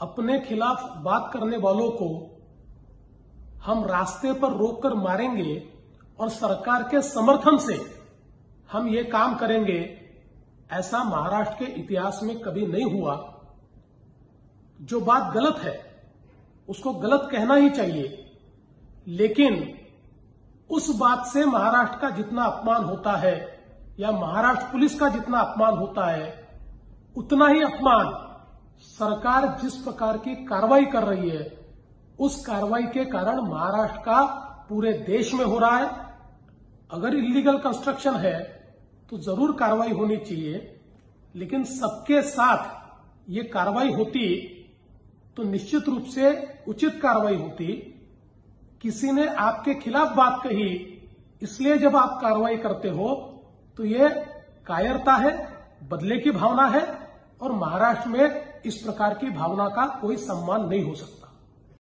अपने खिलाफ बात करने वालों को हम रास्ते पर रोककर मारेंगे और सरकार के समर्थन से हम ये काम करेंगे, ऐसा महाराष्ट्र के इतिहास में कभी नहीं हुआ। जो बात गलत है उसको गलत कहना ही चाहिए, लेकिन उस बात से महाराष्ट्र का जितना अपमान होता है या महाराष्ट्र पुलिस का जितना अपमान होता है, उतना ही अपमान सरकार जिस प्रकार की कार्रवाई कर रही है उस कार्रवाई के कारण महाराष्ट्र का पूरे देश में हो रहा है। अगर इलीगल कंस्ट्रक्शन है तो जरूर कार्रवाई होनी चाहिए, लेकिन सबके साथ ये कार्रवाई होती तो निश्चित रूप से उचित कार्रवाई होती। किसी ने आपके खिलाफ बात कही, इसलिए जब आप कार्रवाई करते हो तो ये कायरता है, बदले की भावना है, और महाराष्ट्र में इस प्रकार की भावना का कोई सम्मान नहीं हो सकता।